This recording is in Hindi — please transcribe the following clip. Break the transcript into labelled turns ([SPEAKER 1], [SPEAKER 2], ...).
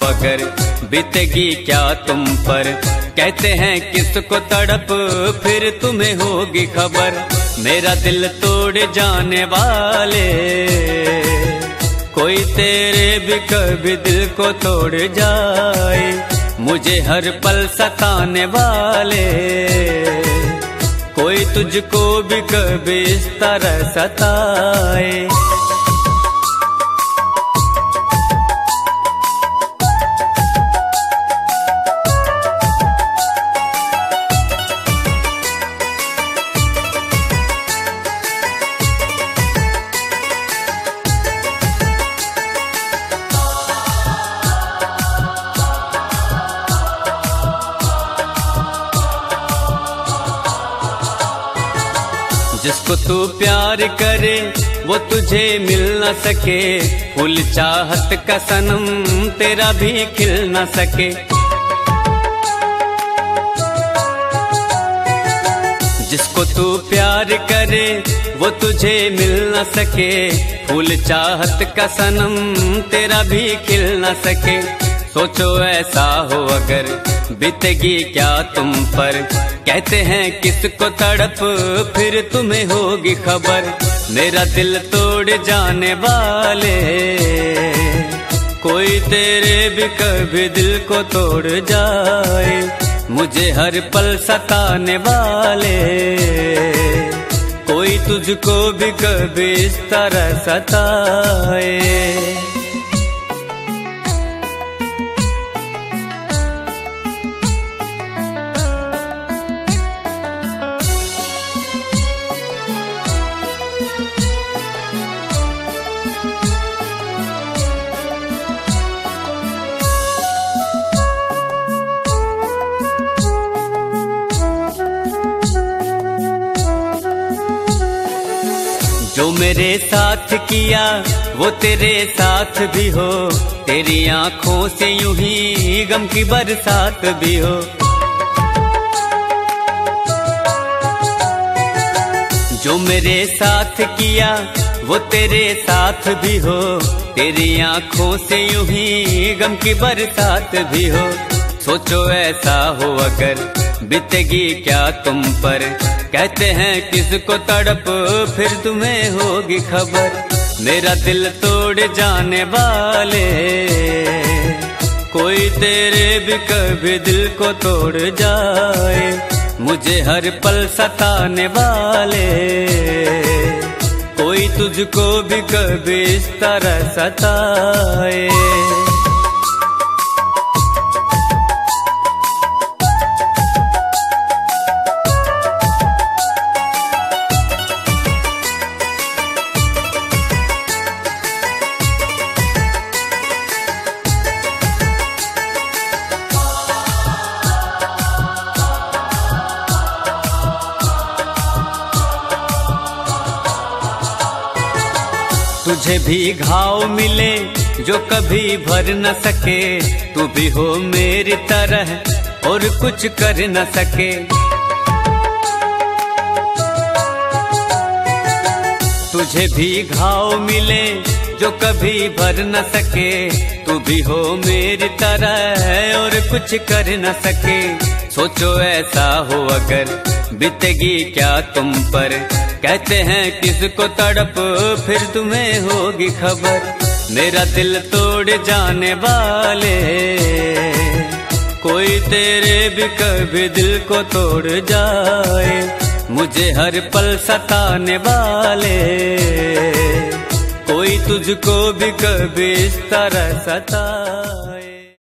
[SPEAKER 1] अगर बीतेगी क्या तुम पर, कहते हैं किसको तड़प फिर तुम्हें होगी खबर। मेरा दिल तोड़ जाने वाले, कोई तेरे भी कभी दिल को तोड़ जाए। मुझे हर पल सताने वाले, कोई तुझको भी कभी इस तरह सताए। जिसको तू प्यार करे वो तुझे मिल न सके, फूल चाहत का सनम तेरा भी खिल न सके। जिसको तू प्यार करे वो तुझे मिल न सके, फूल चाहत का सनम तेरा भी खिल न सके। सोचो ऐसा हो अगर बीतेगी क्या तुम पर, कहते हैं किसको तड़प फिर तुम्हें होगी खबर। मेरा दिल तोड़ जाने वाले, कोई तेरे भी कभी दिल को तोड़ जाए। मुझे हर पल सताने वाले, कोई तुझको भी कभी इस तरह सताए। जो मेरे साथ किया वो तेरे साथ भी हो, तेरी आंखों से यूं ही गम की बरसात भी हो। जो मेरे साथ किया वो तेरे साथ भी हो, तेरी आंखों से यूं ही गम की बरसात भी हो। सोचो ऐसा हो अगर बीतेगी क्या तुम पर, कहते हैं किसको तड़प फिर तुम्हें होगी खबर। मेरा दिल तोड़ जाने वाले, कोई तेरे भी कभी दिल को तोड़ जाए। मुझे हर पल सताने वाले, कोई तुझको भी कभी इस तरह सताए। तुझे भी घाव मिले जो कभी भर न सके, तू भी हो मेरी तरह और कुछ कर न सके। तुझे भी घाव मिले जो कभी भर न सके, तू भी हो मेरी तरह और कुछ कर न सके। सोचो ऐसा हो अगर बीतेगी क्या तुम पर, कहते हैं किसको तड़प फिर तुम्हें होगी खबर। मेरा दिल तोड़ जाने वाले, कोई तेरे भी कभी दिल को तोड़ जाए। मुझे हर पल सताने वाले, कोई तुझको भी कभी इस तरह सताए।